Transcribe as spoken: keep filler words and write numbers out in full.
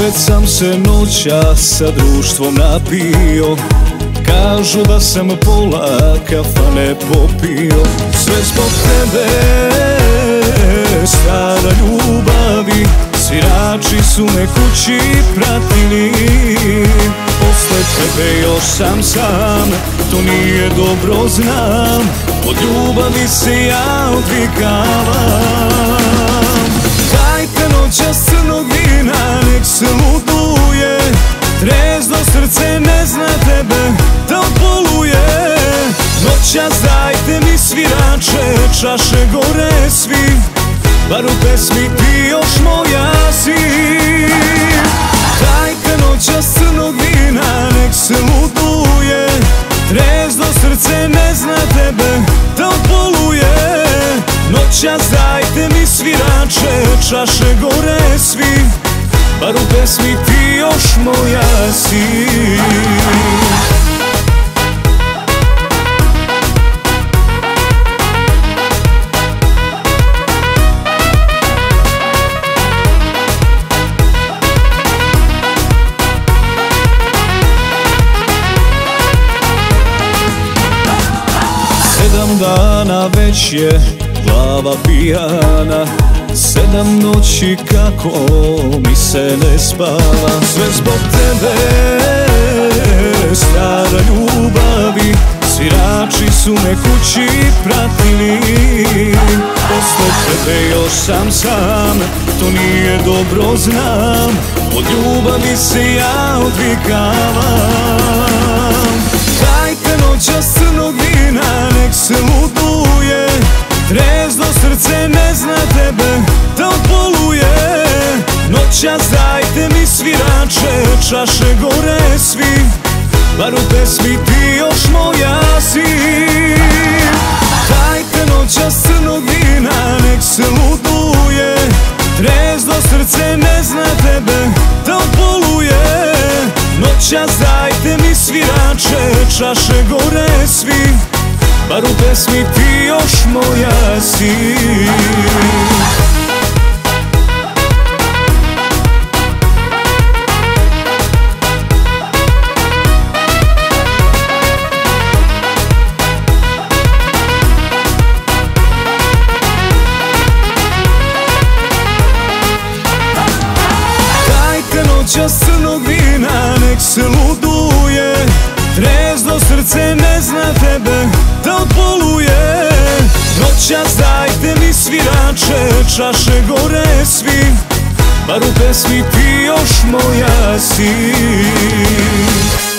Opet sam se noća sa društvom napio, kažu da sam pola kafane popio. Sve zbog tebe, stara ljubavi, svirači su me kući pratili. Posle tebe još sam sam, to nije dobro znam, od ljubavi se ja odvikavam. Dajte noćas crnog vina, nek se luduje, trezno srce ne zna tebe da poluje. Noćas dajte mi svirače, čaše gore svi, bar u pesmi ti još moja si. Dajte noćas crnog vina, nek se luduje, trezno srce ne zna tebe da poluje. Noćas dajte mi svirače, čaše gore svi, bar u pesmi ti još moja si. Sedam dana već je glava pijana, sedam noći kako mi se ne spava. Sve zbog tebe, stara ljubavi, svirači su me kući pratili. Posle tebe još sam sam, to nije dobro znam, od ljubavi se ja odvikavam. Dajte noćas crnog vina, nek se luduje, trezno srce ne zna tebe da poluje. Noćas dajte mi svirače, čaše gore svi, bar u pesmi ti još moja si. Dajte noćas crnog vina, nek se luduje, trezno srce ne zna tebe da poluje. Noćas dajte mi svirače, čaše gore svi, bar u pesmi ti još moja si. Dajte noćas crnog vina, nek se luduje, trezno srce ne zna tebe da poluje. Noćas dajte mi svirače, čaše gore svi, bar u pesmi ti još moja si.